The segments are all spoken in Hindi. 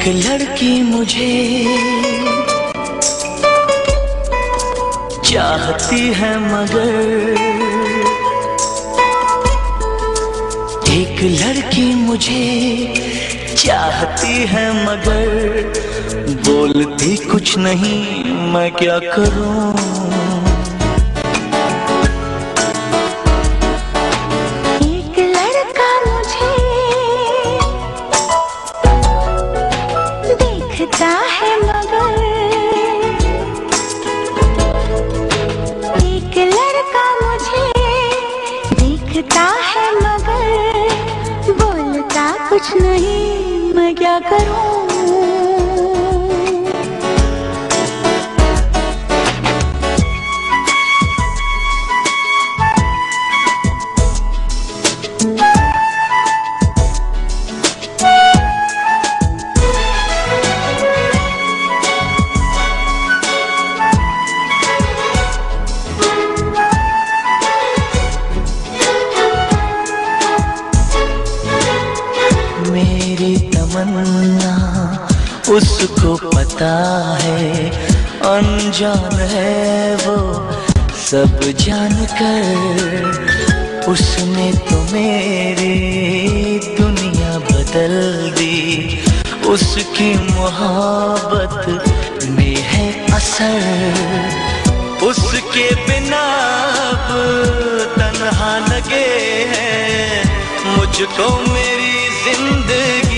एक लड़की मुझे चाहती है मगर, एक लड़की मुझे चाहती है मगर बोलती कुछ नहीं, मैं क्या करूं। है मगर बोलता कुछ नहीं, मैं क्या करूं। मेरी तमन्ना उसको पता है, अनजान है वो सब जानकर। उसने तो मेरी दुनिया बदल दी, उसकी मोहब्बत में है असर। उसके बिना अब तन्हा लगे हैं मुझको मेरी जिंदगी।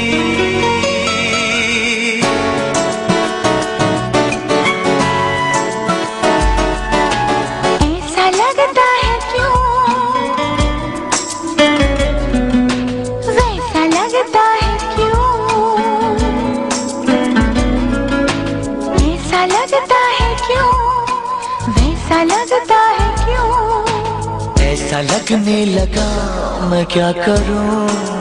ऐसा लगता है क्यों, वैसा लगता है क्यों, ऐसा लगता है क्यों, वैसा लगता है क्यों। ऐसा लगने लगा मैं क्या करूं।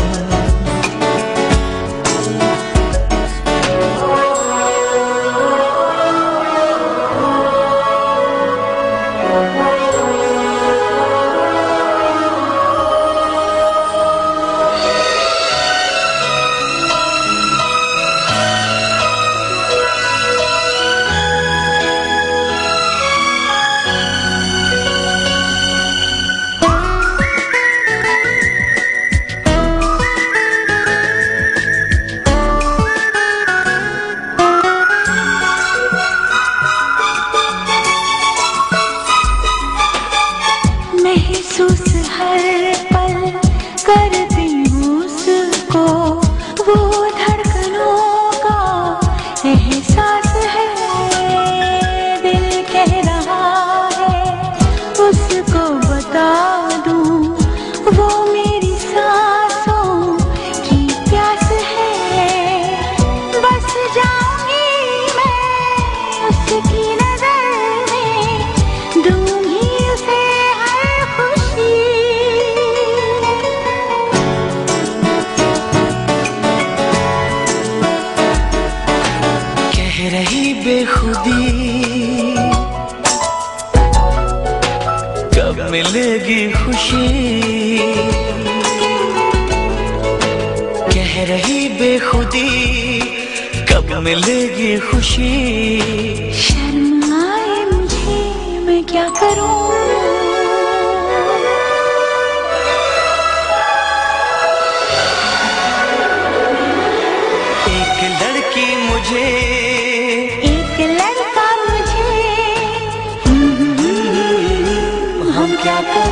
महसूस हर पल करती हूँ उसको, वो धड़कनों का एहसास है। दिल कह रहा है उसको बता दूं, वो मेरी सांसों की प्यास है। बस जाऊंगी मैं उसकी नजर में, दूंगी उसे रही बेखुदी, कब मिलेगी खुशी। कह रही बेखुदी, कब मिलेगी खुशी। शर्म आए मुझे, मैं क्या करूं। एक लड़की मुझे, एक लड़का मुझे, हम क्या करें।